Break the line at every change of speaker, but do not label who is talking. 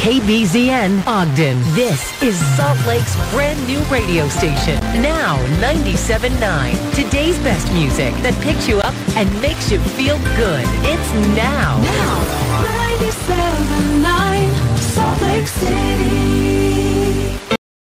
KBZN Ogden. This is Salt Lake's brand new radio station. Now 97.9. Today's best music that picks you up and makes you feel good. It's now.
Now 97.9 Salt Lake City.